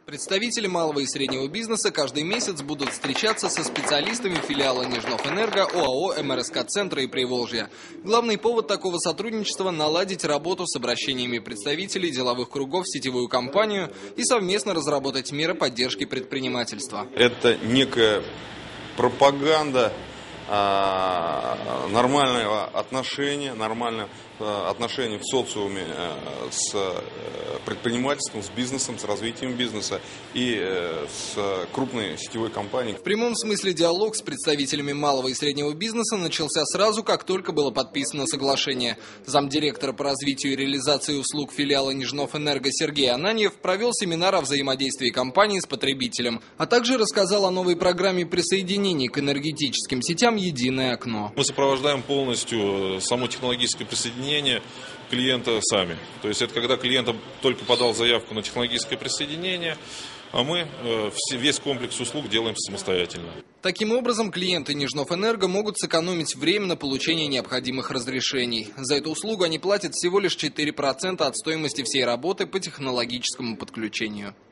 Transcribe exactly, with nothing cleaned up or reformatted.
Представители малого и среднего бизнеса каждый месяц будут встречаться со специалистами филиала Нижнов-Энерго, ОАО эм эр эс ка-центра и Приволжья. Главный повод такого сотрудничества – наладить работу с обращениями представителей деловых кругов в сетевую компанию и совместно разработать меры поддержки предпринимательства. Это некая пропаганда нормального отношения, нормального отношения в социуме с предпринимательством, с бизнесом, с развитием бизнеса и с крупной сетевой компанией. В прямом смысле диалог с представителями малого и среднего бизнеса начался сразу, как только было подписано соглашение. Замдиректора по развитию и реализации услуг филиала Нижнов-Энерго Сергей Ананьев провел семинар о взаимодействии компании с потребителем, а также рассказал о новой программе присоединения к энергетическим сетям «Единое окно». Мы сопровождаем полностью само технологическое присоединение клиента сами. То есть это когда клиент только подал заявку на технологическое присоединение, а мы весь комплекс услуг делаем самостоятельно. Таким образом, клиенты Нижнов-Энерго могут сэкономить время на получение необходимых разрешений. За эту услугу они платят всего лишь четыре процента от стоимости всей работы по технологическому подключению.